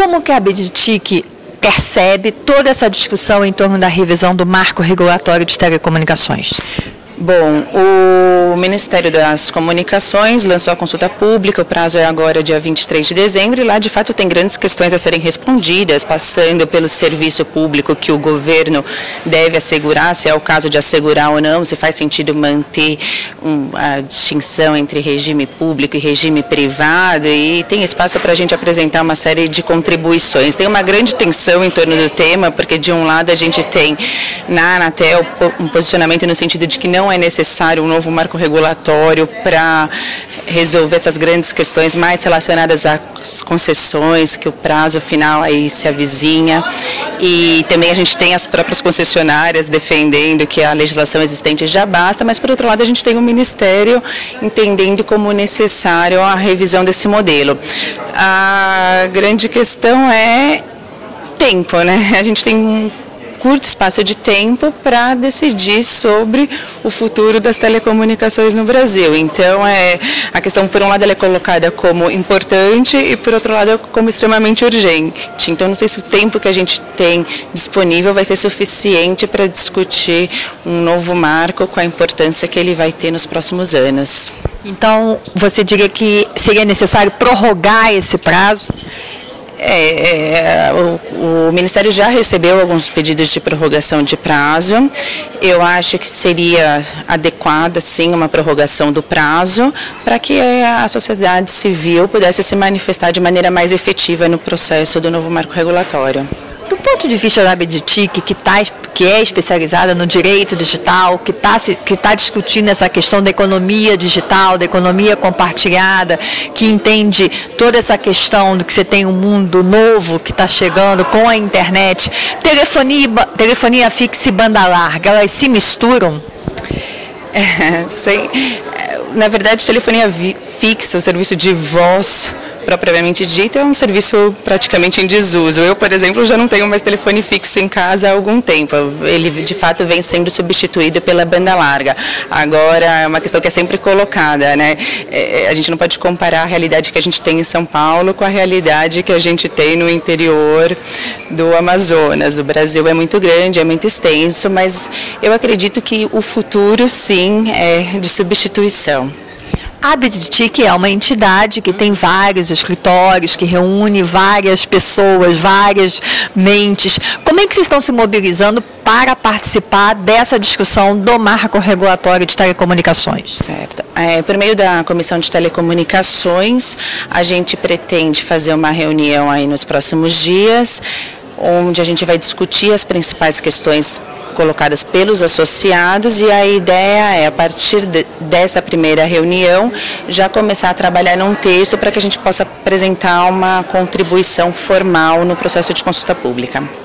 como que a ABDIC percebe toda essa discussão em torno da revisão do marco regulatório de telecomunicações? Bom, o Ministério das Comunicações lançou a consulta pública, o prazo é agora dia 23 de dezembro, e lá de fato tem grandes questões a serem respondidas, passando pelo serviço público que o governo deve assegurar, se é o caso de assegurar ou não, se faz sentido manter a distinção entre regime público e regime privado, e tem espaço para a gente apresentar uma série de contribuições. Tem uma grande tensão em torno do tema, porque de um lado a gente tem na Anatel um posicionamento no sentido de que não é necessário um novo marco regulatório para resolver essas grandes questões mais relacionadas às concessões, que o prazo final aí se avizinha. E também a gente tem as próprias concessionárias defendendo que a legislação existente já basta, mas por outro lado a gente tem o Ministério entendendo como necessário a revisão desse modelo. A grande questão é tempo, né? A gente tem um curto espaço de tempo para decidir sobre o futuro das telecomunicações no Brasil. Então, a questão, por um lado, ela é colocada como importante e, por outro lado, como extremamente urgente. Então, não sei se o tempo que a gente tem disponível vai ser suficiente para discutir um novo marco com a importância que ele vai ter nos próximos anos. Então, você diria que seria necessário prorrogar esse prazo? O Ministério já recebeu alguns pedidos de prorrogação de prazo. Eu acho que seria adequada, sim, uma prorrogação do prazo para que a sociedade civil pudesse se manifestar de maneira mais efetiva no processo do novo marco regulatório. Do ponto de vista da ABDIC, que é especializada no direito digital, que está discutindo essa questão da economia digital, da economia compartilhada, que entende toda essa questão do que você tem um mundo novo que está chegando com a internet, telefonia fixa e banda larga, elas se misturam? Na verdade, telefonia fixa, o serviço de voz propriamente dito, é um serviço praticamente em desuso. Eu, por exemplo, já não tenho mais telefone fixo em casa há algum tempo. Ele, de fato, vem sendo substituído pela banda larga. Agora, é uma questão que é sempre colocada, né? A gente não pode comparar a realidade que a gente tem em São Paulo com a realidade que a gente tem no interior do Amazonas. O Brasil é muito grande, é muito extenso, mas eu acredito que o futuro, sim, é de substituição. A ABDIC é uma entidade que tem vários escritórios, que reúne várias pessoas, várias mentes. Como é que vocês estão se mobilizando para participar dessa discussão do marco regulatório de telecomunicações? Certo. Por meio da Comissão de Telecomunicações, a gente pretende fazer uma reunião aí nos próximos dias, onde a gente vai discutir as principais questões colocadas pelos associados, e a ideia é, a partir dessa primeira reunião, já começar a trabalhar num texto para que a gente possa apresentar uma contribuição formal no processo de consulta pública.